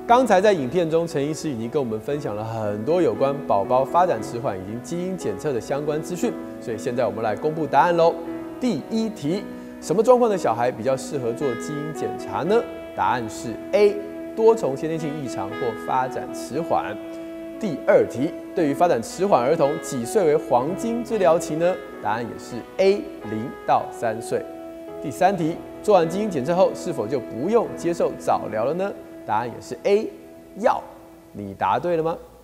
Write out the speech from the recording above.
刚才在影片中，陈医师已经跟我们分享了很多有关宝宝发展迟缓以及基因检测的相关资讯，所以现在我们来公布答案喽。第一题，什么状况的小孩比较适合做基因检查呢？答案是 A， 多重先天性异常或发展迟缓。第二题，对于发展迟缓儿童，几岁为黄金治疗期呢？答案也是 A， 0到3岁。第三题，做完基因检测后，是否就不用接受早疗了呢？答案也是 A， 要。你答对了吗？